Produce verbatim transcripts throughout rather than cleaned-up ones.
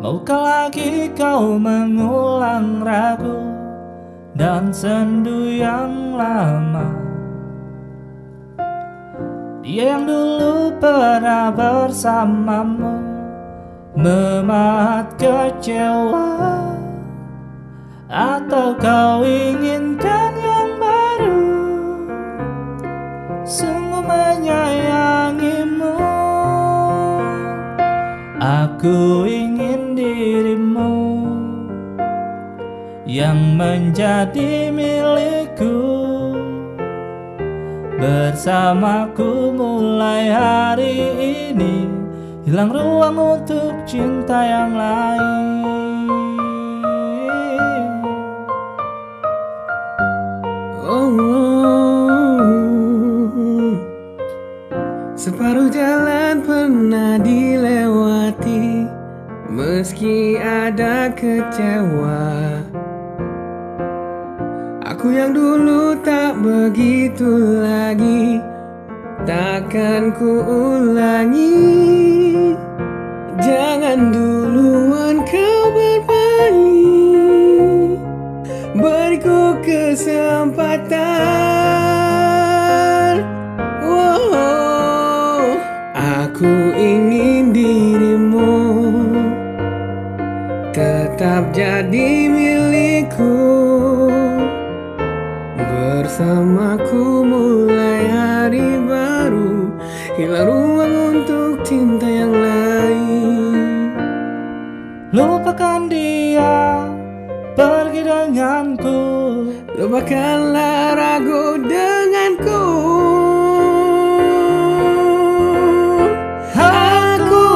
Maukah lagi kau mengulang ragu dan sendu yang lama? Dia yang dulu pernah bersamamu memahat kecewa, atau kau inginkan yang baru sungguh menyayangimu? Aku ingin dirimu yang menjadi milikku, bersamaku mulai hari ini. Hilang ruang untuk cinta yang lain. Oh, separuh jalan pernah dilewati, meski ada kecewa. Aku yang dulu tak begitu lagi, takkan ku ulangi. Jangan duluan kau berbalik, beriku kesempatan. Wow, aku ingin dirimu tetap jadi milikku, bersamaku mulai hari baru. Hilang ruang untuk cinta yang lain. Lupakan dia, pergi denganku. Lupakanlah ragu denganku. Aku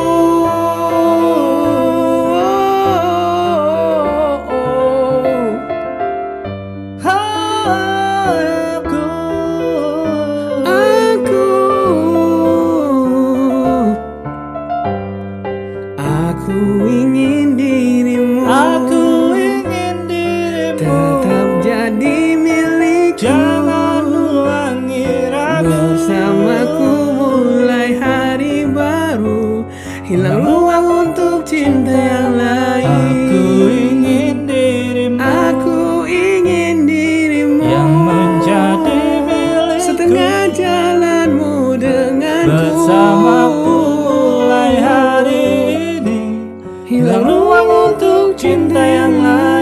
Aku ingin dirimu, Aku ingin dirimu tetap jadi milikku. Jangan ulangi ragu, bersamaku mulai hari baru. Hilang ruang untuk cinta yang lain. Aku ingin dirimu, Aku ingin dirimu yang menjadi milikku, setengah jalanmu denganku. bersamaku mulai hari ini. Hilang ruang untuk cinta yang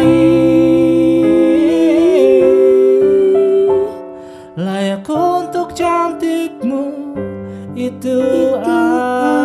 lain. Layak untuk cantikmu itu aku.